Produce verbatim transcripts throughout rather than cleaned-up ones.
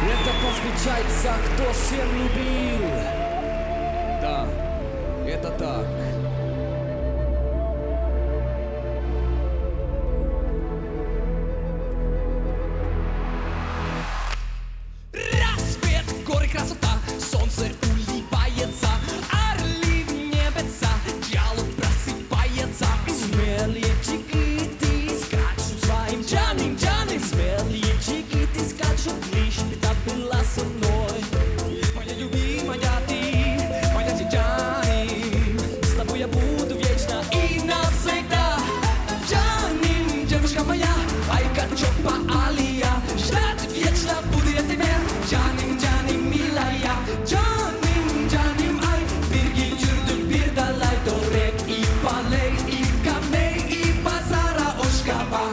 Это посвящается, кто всем любил. Да, это так. Рассвет, горы, красота, солнце улыбается, орли в небеса, дьявол просыпается. Смелые чикиты скачут своим джаным, джаным. Смелые чикиты скачут, лишь бы так была со мной. Моя любимая ты, моя джаним, с тобой я буду вечно и навсегда. Джаним, девушка моя, ай как чопа алия, ждать вечно буду я тебя. Джаним, джаним, милая, джаним, джаним, ай, берги жүрдік бір далай, до рек и полей, и камней, и базара Ошкаба.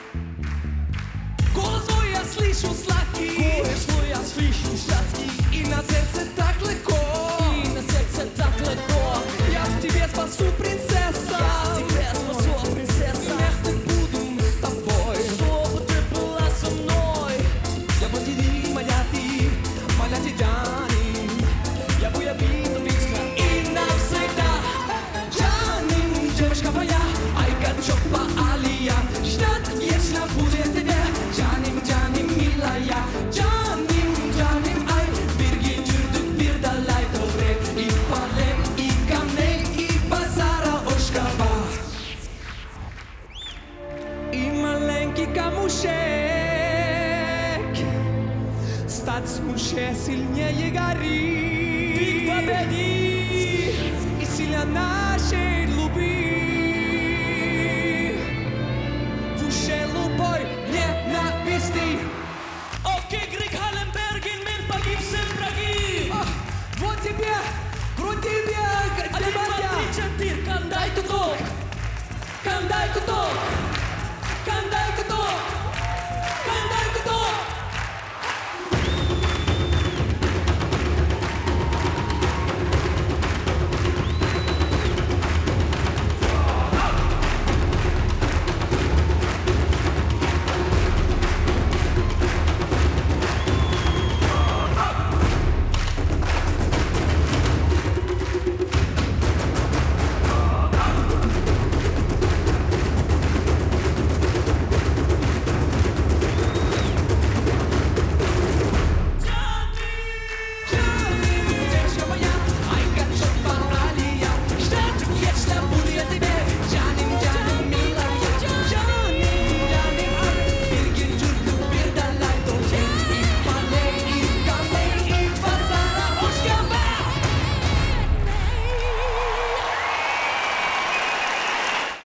Голос твой я слышу сладкий, голос твой я слышу сладкий, и на сердце так легко, и на сердце так легко. Я в тебе спасу, принцесса, я в тебе спасу, принцесса. Вместе буду с тобой, чтобы ты была со мной. Я бы тебе, моя ты, моя ты, Джаним, я бы я била вечно и навсегда. Джаним, девушка моя, ай как чопа алия, ждать вечно буду я тебя. Джаним, джаним, милая, джаним, джаним, ай, берги жүрдік бір далай, до рек и полей, и камней, и базара Ошкаба. И маленький камушек стать смуше сильнее гори. Ты победи и сила нашей любви. В душе любой ненависти. Окей, Грик Халленберген, мир погиб, все враги. Вот тебе, грудь тебе, Один, два, три, четыре, кандай туток, кандай туток, кандай туток.